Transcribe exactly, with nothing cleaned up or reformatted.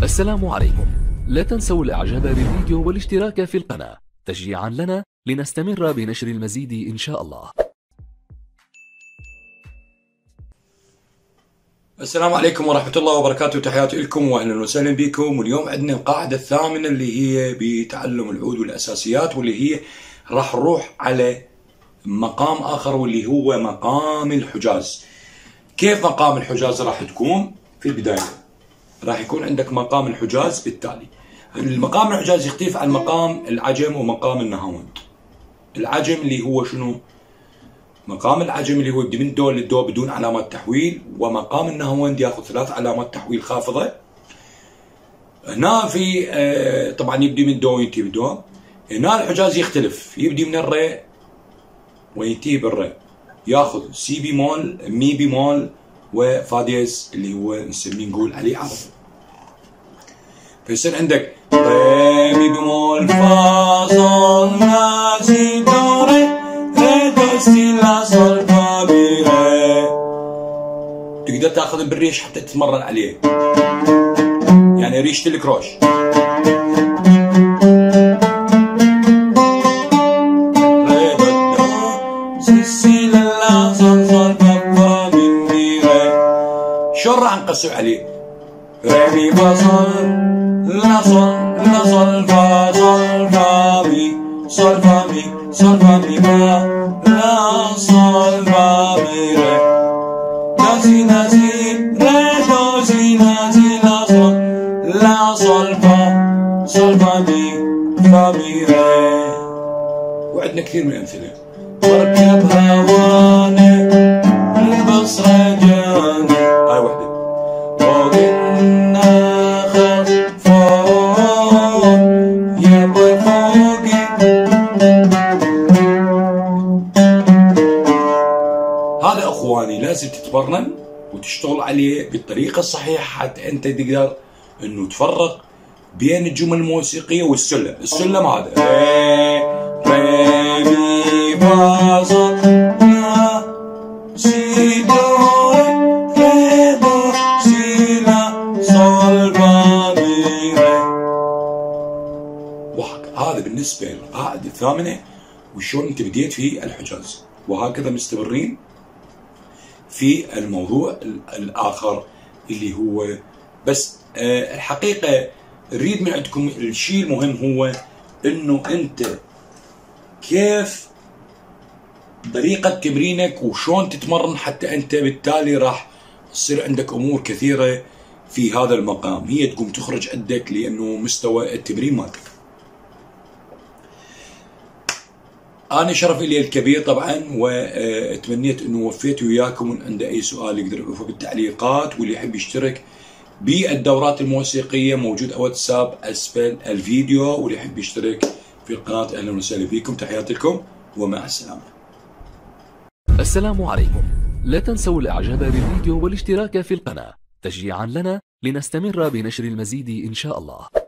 السلام عليكم. لا تنسوا الاعجاب بالفيديو والاشتراك في القناة تشجيعا لنا لنستمر بنشر المزيد ان شاء الله. السلام عليكم ورحمة الله وبركاته، تحياتي لكم واهلا وسهلا بكم. واليوم عندنا القاعدة الثامنة اللي هي بتعلم العود والاساسيات، واللي هي راح نروح على مقام اخر واللي هو مقام الحجاز. كيف مقام الحجاز راح تكون؟ في البداية راح يكون عندك مقام الحجاز بالتالي. المقام الحجاز يختلف عن مقام العجم ومقام النهاوند. العجم اللي هو شنو؟ مقام العجم اللي هو يبدي من دو للدو بدون علامات تحويل، ومقام النهاوند ياخذ ثلاث علامات تحويل خافضة. هنا في آه طبعا يبدي من دو وينتهي بالدو. هنا الحجاز يختلف، يبدي من الري وينتهي بالري، ياخذ سي بيمول، مي بيمول، وفا ديز اللي هو نسميه نقول عليه عرض. فيصير عندك ري مي بيمول فا صول لا سي دو ري ري دو سي لا صول فا مي ري. تقدر تاخذ بالريش حتى تتمرن عليه، يعني ريشة الكروش. ري دو دو سي سي لا صول صول فا فا مي مي ري. شلون راح نقسم عليه؟ ري مي فا صول لا صول لا صول فا صول فا مي صول فا مي صول فا مي فا لا صول فا مي ري. لا سي لا سي ري دو سي لا سي لا صول لا صول فا صول فا مي فا مي ري. وعندنا كثير من الأمثلة. مركب هواني البصرة جاني، هاي وحدة. فوق النخل فوق يبقى فوقي. هذا اخواني لازم تتمرن وتشتغل عليه بالطريقة الصحيحة حتى انت تقدر انه تفرق بين الجمل الموسيقية والسلم. السلم هذا ري ري مي فا صول لا سي دو ري دو سي لا صول فا مي ري. وهكذا. هذا بالنسبة للقاعدة الثامنة وشلون انت بديت في الحجاز، وهكذا مستمرين في الموضوع الآخر اللي هو بس آه الحقيقة نريد من عندكم الشيء المهم هو انه انت كيف طريقة تمرينك وشلون تتمرن حتى انت بالتالي راح تصير عندك امور كثيرة في هذا المقام هي تقوم تخرج عندك لانه مستوى التمرين مالتك. أنا شرف لي الكبير طبعا، وتمنيت أنه وفيت وياكم. وإن عنده أي سؤال يقدر يعرفه بالتعليقات، واللي يحب يشترك بالدورات الموسيقية موجود واتساب أسفل الفيديو، واللي يحب يشترك في القناة أهلا وسهلا بكم. تحياتي لكم ومع السلامة. السلام عليكم. لا تنسوا الاعجاب بالفيديو والاشتراك في القناة تشجيعا لنا لنستمر بنشر المزيد ان شاء الله.